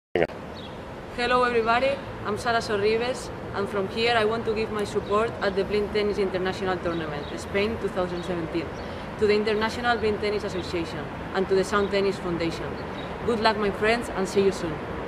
Hello everybody, I'm Sara Sorribes, and from here I want to give my support at the Blind Tennis International Tournament, Spain 2017, to the International Blind Tennis Association and to the Sound Tennis Foundation. Good luck my friends and see you soon.